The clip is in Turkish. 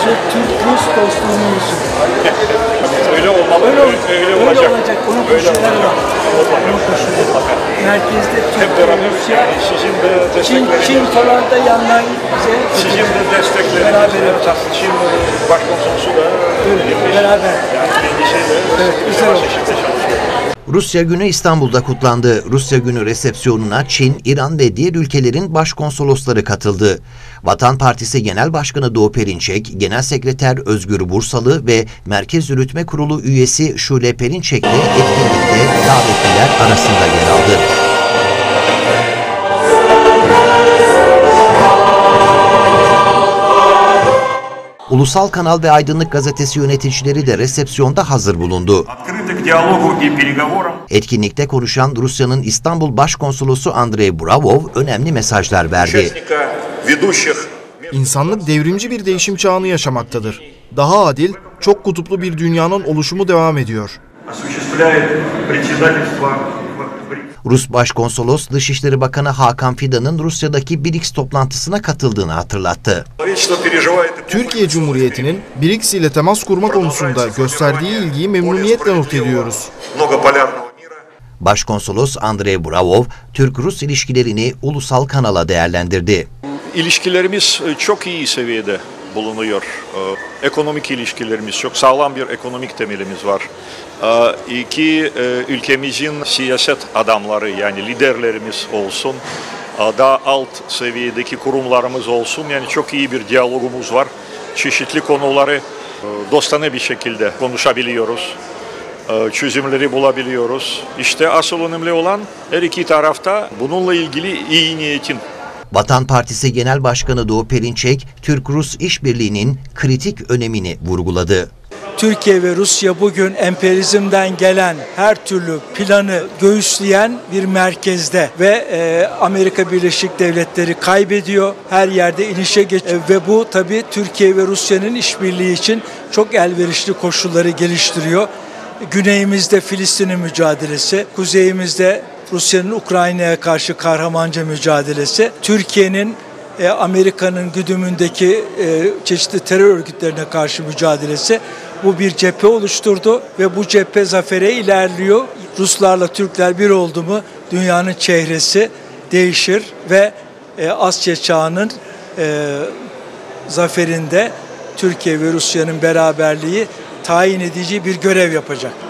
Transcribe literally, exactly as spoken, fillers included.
işte Türk-Rus dostluğunun yüzü. Öyle olmalı, Öyle, öyle, öyle, öyle olacak. olacak. Onun koşulları var. Onun koşulları var. Merkezde Türkiye, Rusya, Sizin de Çin, destekleriniz. Çin falan da yandan bize. Sizin de destekleriniz. Beraber. Çin başkonsolosu da Öyle, beraber. Yani endişeyle. Evet, güzel oldu. Rusya Günü İstanbul'da kutlandı. Rusya Günü resepsiyonuna Çin, İran ve diğer ülkelerin başkonsolosları katıldı. Vatan Partisi Genel Başkanı Doğu Perinçek, Genel Sekreter Özgür Bursalı ve Merkez Yürütme Kurulu üyesi Şule Perinçek de etkinlikte davetliler arasında yer aldı. Ulusal Kanal ve Aydınlık Gazetesi yöneticileri de resepsiyonda hazır bulundu. Etkinlikte konuşan Rusya'nın İstanbul Başkonsolosu Andrei Buravov önemli mesajlar verdi. İnsanlık devrimci bir değişim çağını yaşamaktadır. Daha adil, çok kutuplu bir dünyanın oluşumu devam ediyor. Rus Başkonsolos, Dışişleri Bakanı Hakan Fidan'ın Rusya'daki B R I C S toplantısına katıldığını hatırlattı. Türkiye Cumhuriyeti'nin B R I C S ile temas kurma konusunda gösterdiği ilgiyi memnuniyetle not ediyoruz. Başkonsolos Andrei Buravov, Türk-Rus ilişkilerini ulusal kanala değerlendirdi. İlişkilerimiz çok iyi seviyede bulunuyor. Ekonomik ilişkilerimiz, çok sağlam bir ekonomik temelimiz var. İki ülkemizin siyaset adamları yani liderlerimiz olsun, daha alt seviyedeki kurumlarımız olsun yani çok iyi bir diyalogumuz var. Çeşitli konuları dostane bir şekilde konuşabiliyoruz. Çözümleri bulabiliyoruz. İşte asıl önemli olan her iki tarafta bununla ilgili iyi niyetin. Vatan Partisi Genel Başkanı Doğu Perinçek, Türk-Rus işbirliğinin kritik önemini vurguladı. Türkiye ve Rusya bugün emperyalizmden gelen her türlü planı göğüsleyen bir merkezde ve e, Amerika Birleşik Devletleri kaybediyor. Her yerde inişe geç e, ve bu tabii Türkiye ve Rusya'nın işbirliği için çok elverişli koşulları geliştiriyor. Güneyimizde Filistin'in mücadelesi, kuzeyimizde Rusya'nın Ukrayna'ya karşı kahramanca mücadelesi, Türkiye'nin e, Amerika'nın güdümündeki e, çeşitli terör örgütlerine karşı mücadelesi bu bir cephe oluşturdu ve bu cephe zafere ilerliyor. Ruslarla Türkler bir oldu mu dünyanın çehresi değişir ve e, Asya çağının e, zaferinde Türkiye ve Rusya'nın beraberliği tayin edici bir görev yapacak.